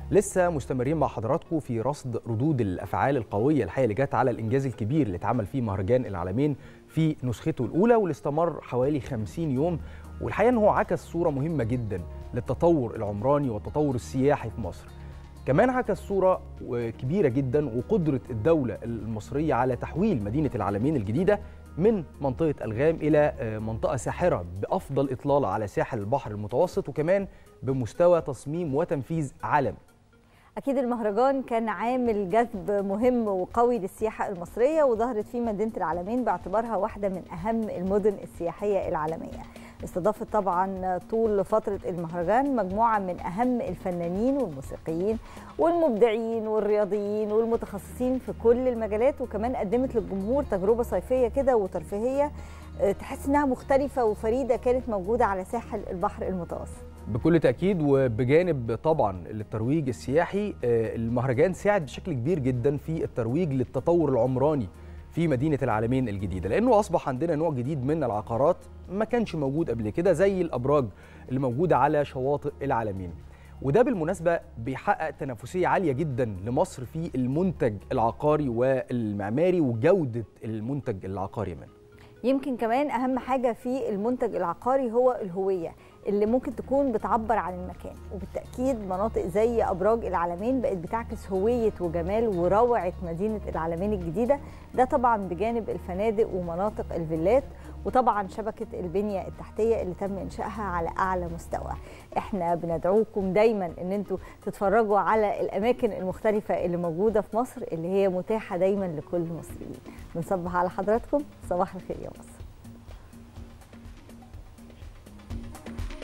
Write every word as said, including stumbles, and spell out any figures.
لسه مستمرين مع حضراتكم في رصد ردود الافعال القويه الحقيقه اللي جت على الانجاز الكبير اللي اتعمل فيه مهرجان العالمين في نسخته الاولى واللي استمر حوالي خمسين يوم، والحقيقه ان هو عكس صوره مهمه جدا للتطور العمراني والتطور السياحي في مصر. كمان عكس صوره كبيره جدا وقدره الدوله المصريه على تحويل مدينه العالمين الجديده من منطقه الغام الى منطقه ساحره بافضل اطلاله على ساحل البحر المتوسط، وكمان بمستوى تصميم وتنفيذ عالمي. أكيد المهرجان كان عامل جذب مهم وقوي للسياحة المصرية، وظهرت فيه مدينة العالمين باعتبارها واحدة من أهم المدن السياحية العالمية. استضافت طبعا طول فترة المهرجان مجموعة من أهم الفنانين والموسيقيين والمبدعين والرياضيين والمتخصصين في كل المجالات، وكمان قدمت للجمهور تجربة صيفية كده وترفيهية تحس إنها مختلفة وفريدة كانت موجودة على ساحل البحر المتوسط. بكل تأكيد، وبجانب طبعا للترويج السياحي المهرجان ساعد بشكل كبير جدا في الترويج للتطور العمراني في مدينة العالمين الجديدة، لأنه أصبح عندنا نوع جديد من العقارات ما كانش موجود قبل كده زي الأبراج اللي موجودة على شواطئ العالمين، وده بالمناسبة بيحقق تنافسية عالية جدا لمصر في المنتج العقاري والمعماري وجودة المنتج العقاري منه. يمكن كمان أهم حاجة في المنتج العقاري هو الهوية اللي ممكن تكون بتعبر عن المكان، وبالتأكيد مناطق زي أبراج العالمين بقت بتعكس هوية وجمال وروعة مدينة العالمين الجديدة، ده طبعا بجانب الفنادق ومناطق الفيلات وطبعا شبكة البنية التحتية اللي تم إنشائها على أعلى مستوى. احنا بندعوكم دايما ان انتوا تتفرجوا على الأماكن المختلفة اللي موجودة في مصر اللي هي متاحة دايما لكل المصريين. بنصبح على حضراتكم، صباح الخير يا مصر.